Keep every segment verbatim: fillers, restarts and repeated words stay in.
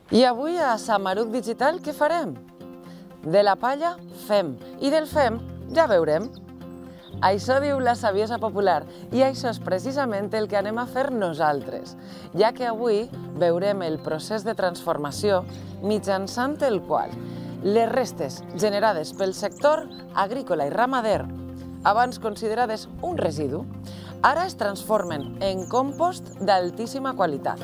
I avui a Samaruc Digital què farem? De la palla fem i del fem ja veurem. Això diu la saviesa popular i això és precisament el que anem a fer nosaltres, ja que avui veurem el procés de transformació mitjançant el qual les restes generades pel sector agrícola i ramader, abans considerades un residu, ara es transformen en compost d'altíssima qualitat.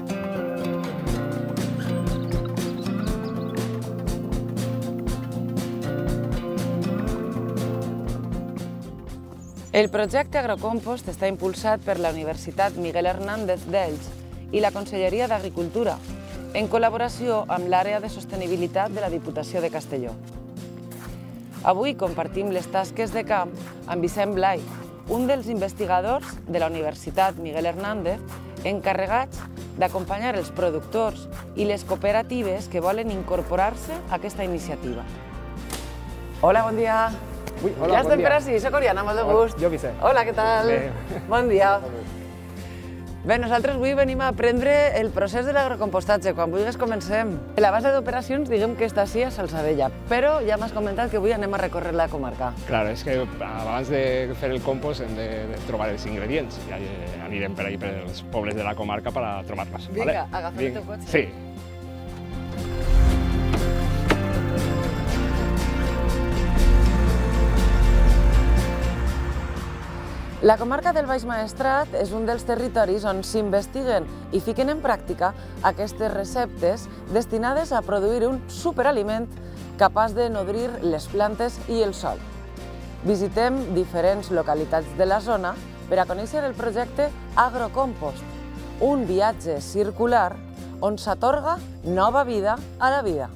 El projecte Agrocompost està impulsat per la Universitat Miguel Hernández d'Elx i la Conselleria d'Agricultura, en col·laboració amb l'àrea de sostenibilitat de la Diputació de Castelló. Avui compartim les tasques de camp amb Vicent Blay, un dels investigadors de la Universitat Miguel Hernández encarregats d'acompanyar els productors i les cooperatives que volen incorporar-se a aquesta iniciativa. Hola, bon dia. Ui, hola, ja bon estem dia. per ací, soc Oriana, molt de gust. Jo, Vicent. Hola, què tal? Bé. Bon dia. Bé, nosaltres avui venim a aprendre el procés de l'agrocompostatge. Quan vulguis comencem. La base d'operacions, diguem que està així a Salzadella, però ja m'has comentat que avui anem a recórrer la comarca. Claro, és que abans de fer el compost hem de, de trobar els ingredients i anirem per ahí per els pobles de la comarca per a trobar-los. Vinga, ¿vale? Agafem el teu cotxe. Sí. La comarca del Baix Maestrat és un dels territoris on s'investiguen i fiquen en pràctica aquestes receptes destinades a produir un superaliment capaç de nodrir les plantes i el sòl. Visitem diferents localitats de la zona per a conèixer el projecte Agrocompost, un viatge circular on s'atorga nova vida a la vida.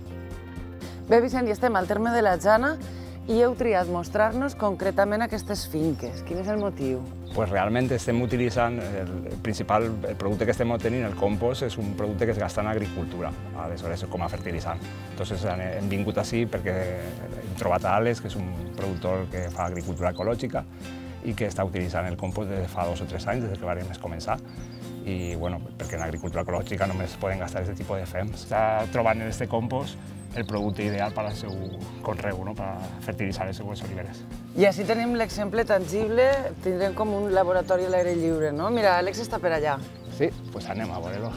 Bé, Vicent, i estem al terme de la Jana i heu triat mostrar-nos concretament aquestes finques. Quin és el motiu? Pues realment estem utilitzant, el principal el producte que estem obtenint, el compost, és un producte que es gasta en agricultura, aleshores com a fertilitzant. Entonces hem vingut així perquè hem trobat a Alex, que és un productor que fa agricultura ecològica i que està utilitzant el compost des de fa dos o tres anys, des que vam començar. I bueno, perquè en agricultura ecològica només poden gastar aquest tipus de fems. Està trobant en aquest compost el producte ideal per al seu conreu, no? Per a fertilitzar les seues oliveres. I així tenim l'exemple tangible, tindrem com un laboratori a l'aire lliure, no? Mira, Àlex està per allà. Sí, doncs anem a veure-ho.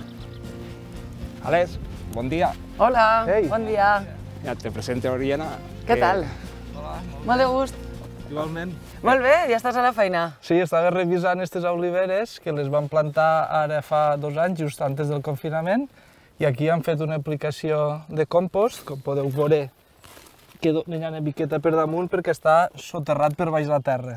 Àlex, bon dia. Hola, Ei. bon dia. Ja te presento Oriana. Què que- tal? Hola, Molt de gust. igualment. Molt bé, ja estàs a la feina. Sí, estava revisant aquestes oliveres que les vam plantar ara fa dos anys, just antes del confinament, i aquí han fet una aplicació de compost, com podeu veure, que n'hi ha una miqueta per damunt perquè està soterrat per baix la terra.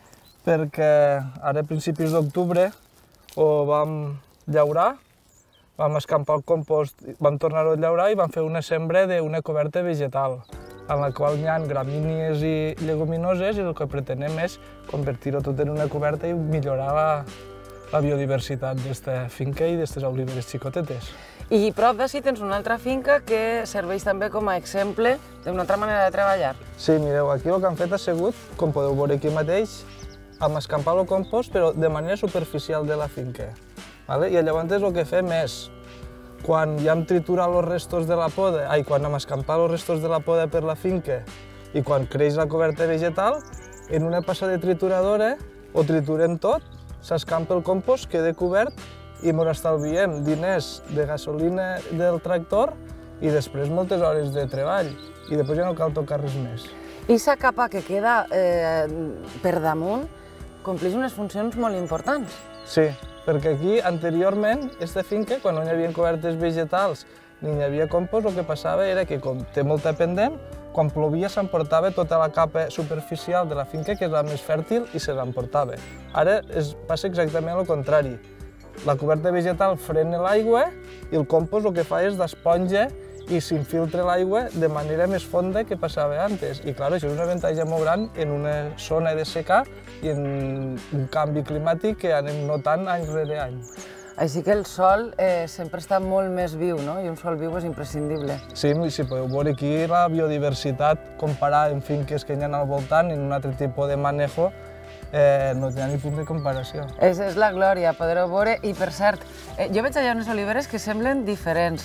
Perquè ara a principis d'octubre ho vam llaurar, vam escampar el compost, vam tornar-ho a llaurar i vam fer una sembra d'una coberta vegetal, en la qual hi ha gramínies i lleguminoses i el que pretenem és convertir-ho tot en una coberta i millorar la, la biodiversitat d'aquesta finca i d'aquestes oliveres xicotetes. I prop d'ací tens una altra finca que serveix també com a exemple d'una altra manera de treballar. Sí, mireu, aquí el que han fet ha sigut, com podeu veure aquí mateix, amb escampar el compost, però de manera superficial de la finca. Vale? I llavors el que fem és, quan ja hem triturat els restos de la poda, ai, quan hem escampat els restos de la poda per la finca i quan creix la coberta vegetal, en una passa de trituradora ho triturem tot, s'escampa el compost, queda cobert i ens estalviem diners de gasolina del tractor i després moltes hores de treball i després ja no cal tocar res més. I sa capa que queda eh, per damunt compleix unes funcions molt importants. Sí, perquè aquí anteriorment, aquesta finca, quan no hi havia cobertes vegetals ni hi havia compost, el que passava era que com té molta pendent, quan plovia s'emportava tota la capa superficial de la finca, que és la més fèrtil, i se l'emportava. Ara es passa exactament el contrari. La coberta vegetal frena l'aigua i el compost el que fa és d'esponja i s'infiltra l'aigua de manera més fonda que passava antes. I clar, això és un avantatge molt gran en una zona de secà i en un canvi climàtic que anem notant any rere any. Així que el sol eh, sempre està molt més viu, no? I un sol viu és imprescindible. Sí, si podeu veure aquí la biodiversitat comparada amb finques que hi ha al voltant en un altre tipus de manejo, eh, no hi ha ni punt de comparació. És, és la glòria, poder-ho veure. I per cert, eh, jo veig allà unes oliveres que semblen diferents.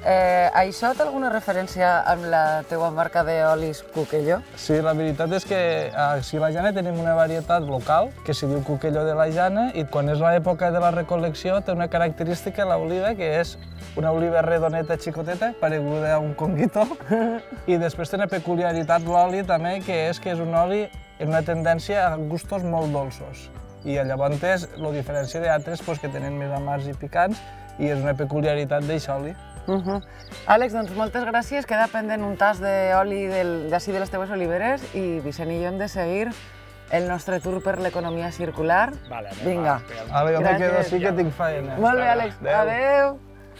Eh, això té alguna referència amb la teua marca d'olis Cuquello? Sí, la veritat és que aquí a la Jana tenim una varietat local que se diu Cuquello de la Jana i quan és l'època de la recol·lecció té una característica l'oliva que és una oliva redoneta xicoteta, pareguda a un conguito, i després té una peculiaritat l'oli també que és que és un oli amb una tendència a gustos molt dolços. I llavors lo diferència d'altres que tenen més amars i picants i és una peculiaritat d'aquest oli. Àlex, doncs moltes gràcies. Queda pendent un tas d'oli d'ací de les teues oliveres i Vicent i jo hem de seguir el nostre tour per l'economia circular. Vinga. Ale, jo me quedo així que tinc feina. Molt bé, Àlex. Adéu.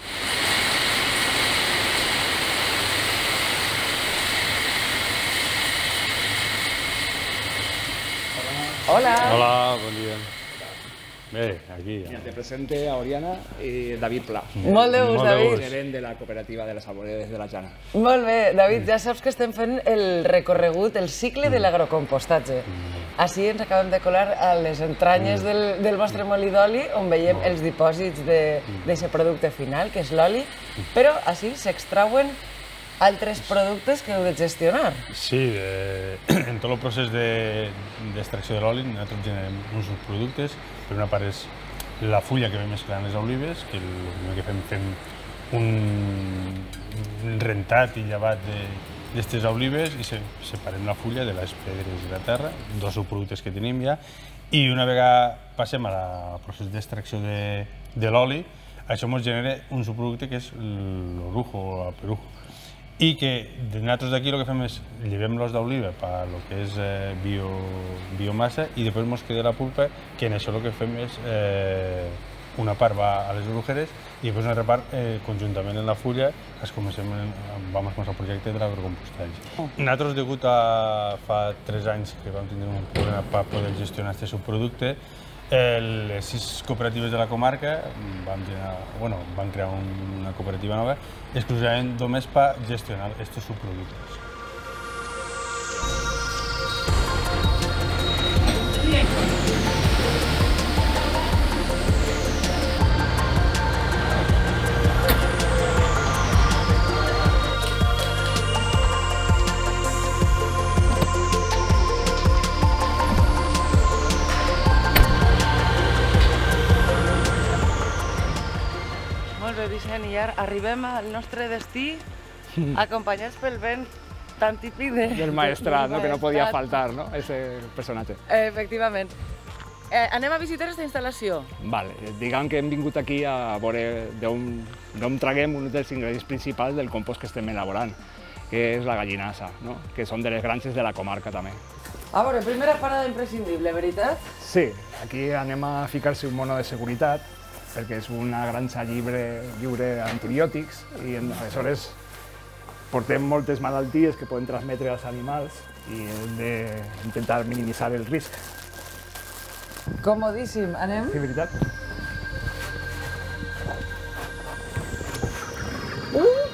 Hola. Hola, bon dia. Bé, aquí. Mira, te presente a Oriana i David Pla. Molt de gust, David. Gerent de la cooperativa de les Arboredes de la Jana. Molt bé, David, ja saps que estem fent el recorregut, el cicle de l'agrocompostatge. Així ens acabem de colar a les entranyes del, del vostre molí d'oli, on veiem els dipòsits d'aquest producte final, que és l'oli, però així s'extrauen altres productes que heu de gestionar. Sí, de, en tot el procés d'extracció de, de l'oli nosaltres generem uns productes. Per una part és la fulla que ve mesclant les olives, que el primer que fem fem un rentat i llevat d'aquestes olives i separem la fulla de les pedres i la terra, dos subproductes que tenim ja, i una vegada passem al procés d'extracció de, de l'oli, això ens genera un subproducte que és l'orujo o el perujo. I que nosaltres d'aquí el que fem és llevem l'os d'oliva per el que és eh, bio, biomassa i després ens queda la pulpa, que en això el que fem és eh, una part va a les orujeres i després una altra part eh, conjuntament en la fulla es comencem, vam començar el projecte de l'agrocompostatge. Oh. Nosaltres, degut a fa tres anys que vam tenir un problema per poder gestionar aquest subproducte, Eh, les sis cooperatives de la comarca van, generar, bueno, van crear un, una cooperativa nova exclusivament només per gestionar aquests subproductes. Vicent, i ara arribem al nostre destí acompanyats pel vent tan típic de... Del maestrat, no? Que no podia faltar, no? Ese personatge. Efectivament. Eh, anem a visitar aquesta instal·lació. Vale, diguem que hem vingut aquí a veure d'on traguem un dels ingredients principals del compost que estem elaborant, que és la gallinassa, no? Que són de les granges de la comarca també. A veure, primera parada imprescindible, veritat? Sí, aquí anem a ficar-se un mono de seguretat, perquè és una granja lliure, lliure d'antibiòtics i aleshores portem moltes malalties que poden transmetre als animals i hem d'intentar minimitzar el risc. Comodíssim, anem? Sí, veritat. Uh!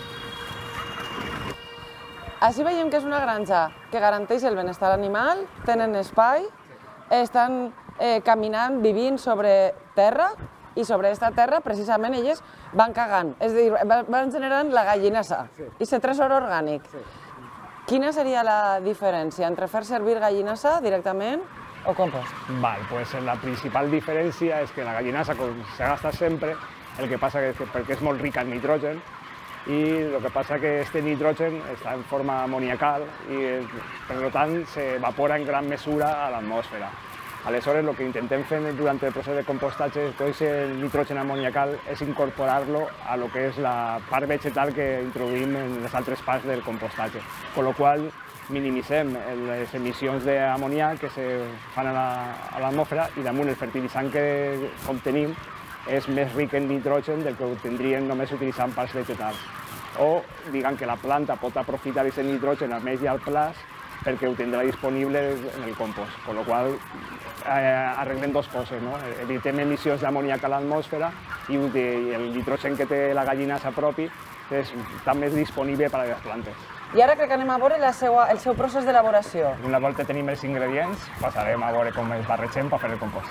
Així veiem que és una granja que garanteix el benestar animal, tenen espai, estan eh, caminant, vivint sobre terra, i sobre aquesta terra, precisament, elles van cagant, és a dir, van generant la gallinassa, sí. I aquest tresor orgànic. Sí. Quina seria la diferència entre fer servir gallinassa directament o compost? Val, pues la principal diferència és que la gallinassa, com se gasta sempre, el que passa és que perquè és molt rica en nitrogen, i el que passa que aquest nitrogen està en forma amoniacal i, per tant, s'evapora en gran mesura a l'atmosfera. Aleshores, el que intentem fer durant el procés de compostatge, tot aquest nitrogen amoniacal, és incorporar-lo a lo que és la part vegetal que introduïm en les altres parts del compostatge. Con lo qual, minimitzem les emissions d'amoníac que se fan a l'atmosfera i damunt el fertilitzant que obtenim és més ric en nitrogen del que obtindríem només utilitzant parts vegetals. O, diguem que la planta pot aprofitar aquest nitrogen a més llarg plaç perquè ho tindrà disponible en el compost, con lo qual eh, arreglem dues coses, no? Evitem emissions d'amoníac a l'atmosfera i el nitrogen que té la gallinassa propi està més disponible per a les plantes. I ara crec que anem a veure la seua, el seu procés d'elaboració. Una volta tenim els ingredients, passarem a veure com els barregem per fer el compost.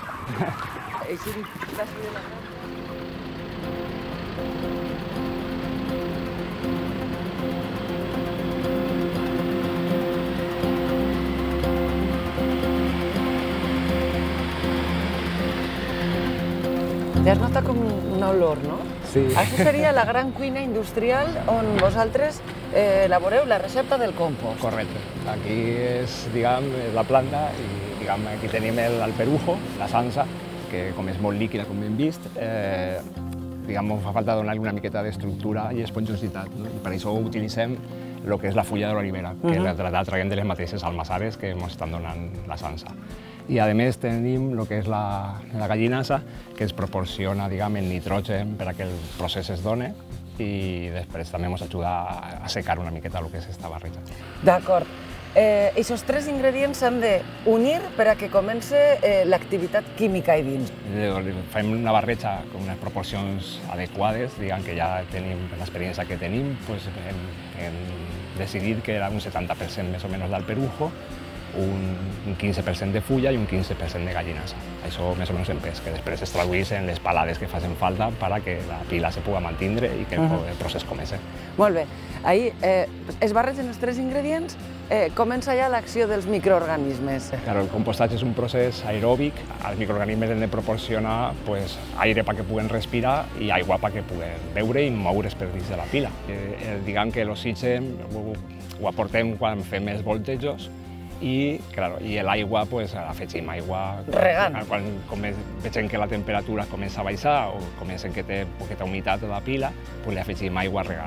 Ja es nota com una olor, no? Sí. Això seria la gran cuina industrial on vosaltres eh, elaboreu la recepta del compost. Correcte. Aquí és, diguem, és la planta i diguem, aquí tenim el, el perujo, la salsa, que com és molt líquida, com hem vist, eh, diguem, fa falta donar-li una miqueta d'estructura i esponjositat, no? I per això utilitzem el que és la fulla de l'olivera, que uh -huh. la, la traguem de les mateixes almassares que ens estan donant la salsa. I a més tenim el que és la, la gallinassa, que ens proporciona, diguem, el nitrogen per a que el procés es done i després també ens ajuda a secar una miqueta el que és esta barreja. D'acord. Eh, aquests tres ingredients s'han d'unir per a que comenci eh, l'activitat química ahí dins. Fem una barreja amb unes proporcions adequades, diguem que ja tenim l'experiència que tenim, doncs hem, hem decidit que era un setanta per cent més o menys del perujo, un quinze per cent de fulla i un quinze per cent de gallinassa. Això més o menys en pes, que després es traduís en les palades que facin falta perquè la pila se pugui mantindre i que el procés comenci. Molt bé. Ahir eh, es barregen els tres ingredients, eh, comença ja l'acció dels microorganismes. Claro, el compostatge és un procés aeròbic, els microorganismes han de proporcionar pues, aire perquè puguen respirar i aigua perquè puguen beure i moure's per dins de la pila. Eh, diguem que l'oxigen ho, ho aportem quan fem els voltejos i, claro, i l'aigua, pues, afegim aigua regant. Quan, quan veiem que la temperatura comença a baixar o comencen que té poqueta humitat a la pila, pues, li afegim aigua regant.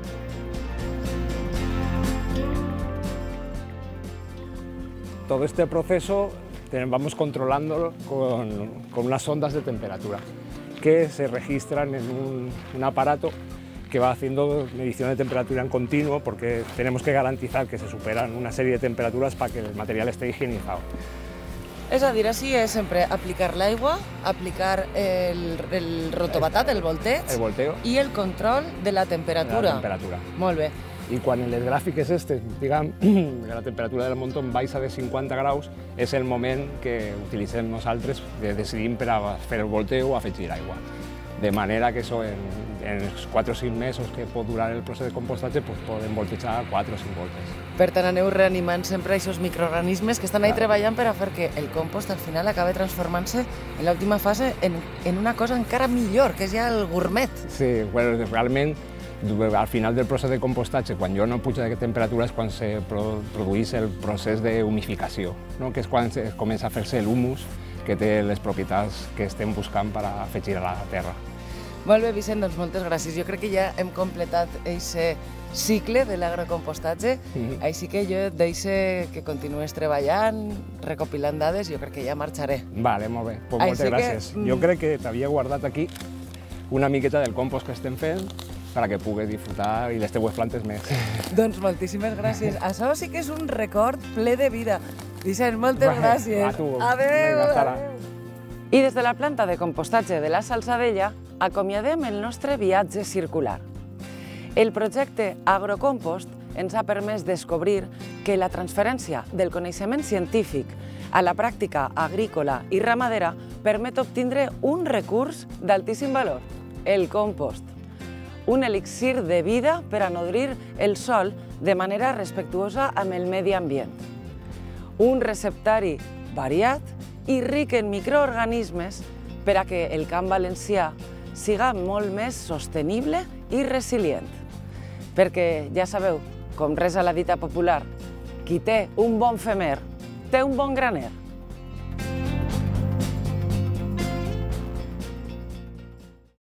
Todo este proceso vamos controlándolo con, con unas ondas de temperatura que se registran en un, un aparato que va haciendo medición de temperatura en continuo porque tenemos que garantizar que se superan una serie de temperaturas para que el material esté higienizado. És a dir, així és sempre aplicar l'aigua, aplicar el, el rotobatat, el volteig, el volteo i el control de la temperatura. De la temperatura. Molt bé. I quan en les gràfiques este, diguem, la temperatura del muntó baixa de cinquanta graus, és el moment que utilitzem nosaltres, que decidim per a fer el volteo o afegir aigua. De manera que això, en, en els quatre o cinc mesos que pot durar el procés de compostatge, pues, podem voltejar quatre o cinc voltes. Per tant, aneu reanimant sempre aquests microorganismes que estan ahí treballant per a fer que el compost al final acabi transformant-se en l'última fase en, en una cosa encara millor, que és ja el gourmet. Sí, bueno, realment, al final del procés de compostatge, quan jo no puja de temperatura és quan se produeix el procés d'humificació, no? Que és quan es comença a fer-se l'humus que té les propietats que estem buscant per afegir a la terra. Molt bé, Vicent, doncs moltes gràcies. Jo crec que ja hem completat aquest cicle de l'agrocompostatge, mm-hmm. Així que jo et deixo que continues treballant, recopilant dades, jo crec que ja marxaré. Vale, molt bé, pues moltes gràcies. Que... Jo crec que t'havia guardat aquí una miqueta del compost que estem fent perquè puguis disfrutar i les teues plantes més. Doncs moltíssimes gràcies. Això sí que és un record ple de vida. Vicent, moltes vale, gràcies. A tu. Adéu, adéu. I des de la planta de compostatge de la Salzadella acomiadem el nostre viatge circular. El projecte Agrocompost ens ha permès descobrir que la transferència del coneixement científic a la pràctica agrícola i ramadera permet obtindre un recurs d'altíssim valor, el compost. Un elixir de vida per a nodrir el sòl de manera respectuosa amb el medi ambient. Un receptari variat i ric en microorganismes per a que el camp valencià siga molt més sostenible i resilient. Perquè, ja sabeu, com resa la dita popular, qui té un bon femer, té un bon graner.